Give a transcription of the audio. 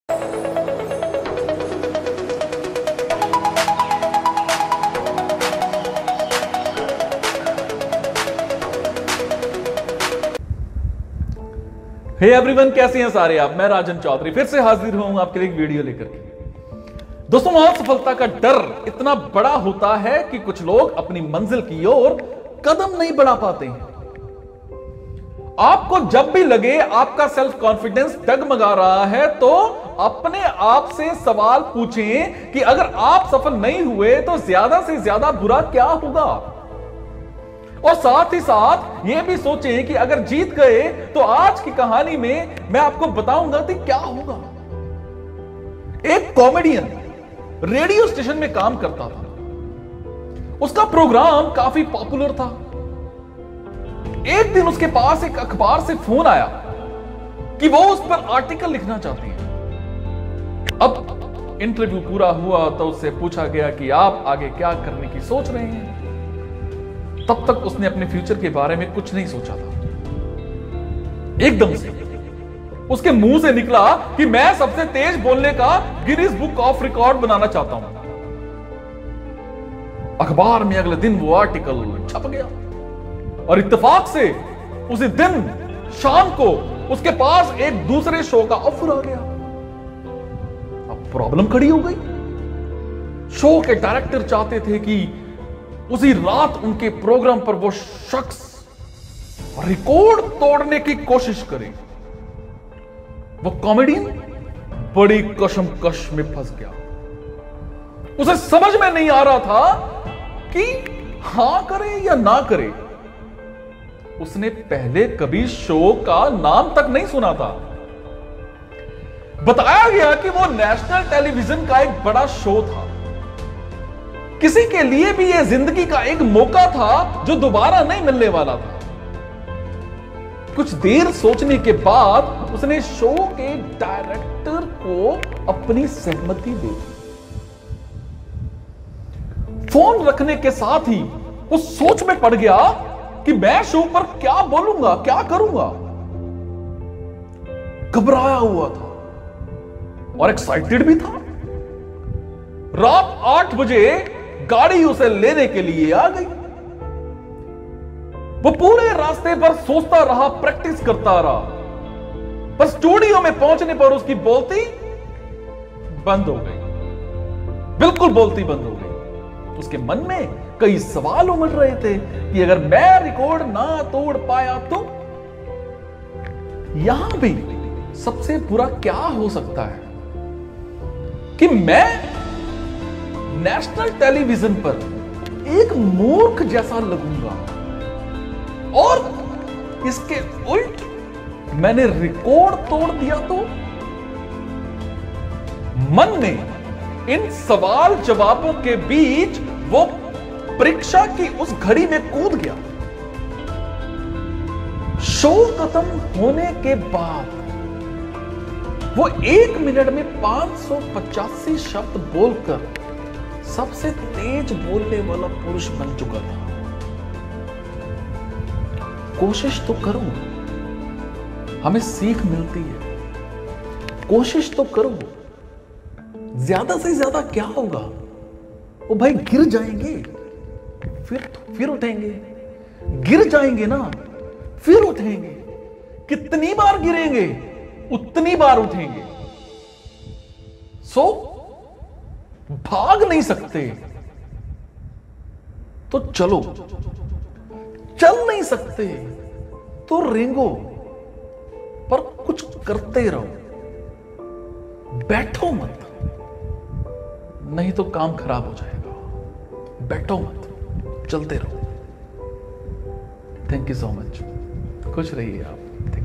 Hey everyone, कैसे हैं सारे आप। मैं राजन चौधरी फिर से हाजिर हूं आपके लिए एक वीडियो लेकर के। दोस्तों, असफलता का डर इतना बड़ा होता है कि कुछ लोग अपनी मंजिल की ओर कदम नहीं बढ़ा पाते हैं। आपको जब भी लगे आपका सेल्फ कॉन्फिडेंस डगमगा रहा है तो अपने आप से सवाल पूछें कि अगर आप सफल नहीं हुए तो ज्यादा से ज्यादा बुरा क्या होगा, और साथ ही साथ यह भी सोचें कि अगर जीत गए तो आज की कहानी में मैं आपको बताऊंगा कि क्या होगा। एक कॉमेडियन रेडियो स्टेशन में काम करता था। उसका प्रोग्राम काफी पॉपुलर था। एक दिन उसके पास एक अखबार से फोन आया कि वो उस पर आर्टिकल लिखना चाहते हैं। अब इंटरव्यू पूरा हुआ तो उससे पूछा गया कि आप आगे क्या करने की सोच रहे हैं। तब तक उसने अपने फ्यूचर के बारे में कुछ नहीं सोचा था। एकदम से उसके मुंह से निकला कि मैं सबसे तेज बोलने का गिनीज बुक ऑफ रिकॉर्ड बनाना चाहता हूं। अखबार में अगले दिन वो आर्टिकल छप गया और इत्तेफाक से उसी दिन शाम को उसके पास एक दूसरे शो का ऑफर आ गया। अब प्रॉब्लम खड़ी हो गई। शो के डायरेक्टर चाहते थे कि उसी रात उनके प्रोग्राम पर वो शख्स रिकॉर्ड तोड़ने की कोशिश करे। वो कॉमेडियन बड़ी कशमकश में फंस गया। उसे समझ में नहीं आ रहा था कि हां करे या ना करे। उसने पहले कभी शो का नाम तक नहीं सुना था। बताया गया कि वो नेशनल टेलीविजन का एक बड़ा शो था। किसी के लिए भी यह जिंदगी का एक मौका था जो दोबारा नहीं मिलने वाला था। कुछ देर सोचने के बाद उसने शो के डायरेक्टर को अपनी सहमति दे दी। फोन रखने के साथ ही वो सोच में पड़ गया कि मैं शो पर क्या बोलूंगा, क्या करूंगा। घबराया हुआ था और एक्साइटेड भी था। रात 8 बजे गाड़ी उसे लेने के लिए आ गई। वो पूरे रास्ते पर सोचता रहा, प्रैक्टिस करता रहा, पर स्टूडियो में पहुंचने पर उसकी बोलती बंद हो गई। बिल्कुल बोलती बंद हो गई। उसके मन में कई सवाल उमड़ रहे थे कि अगर मैं रिकॉर्ड ना तोड़ पाया तो। यहां भी सबसे बुरा क्या हो सकता है कि मैं नेशनल टेलीविजन पर एक मूर्ख जैसा लगूंगा, और इसके उल्ट मैंने रिकॉर्ड तोड़ दिया तो। मन में इन सवाल जवाबों के बीच वो परीक्षा की उस घड़ी में कूद गया। शो खत्म होने के बाद वो 1 मिनट में 585 शब्द बोलकर सबसे तेज बोलने वाला पुरुष बन चुका था। कोशिश तो करो, हमें सीख मिलती है। कोशिश तो करो, ज्यादा से ज्यादा क्या होगा। ओ भाई, गिर जाएंगे फिर उठेंगे। गिर जाएंगे ना, फिर उठेंगे। कितनी बार गिरेंगे उतनी बार उठेंगे। भाग नहीं सकते तो चलो, चल नहीं सकते तो रेंगो, पर कुछ करते रहो। बैठो मत, नहीं तो काम खराब हो जाएगा। बैठो मत, चलते रहो। Thank you so much. खुश रहिए आप।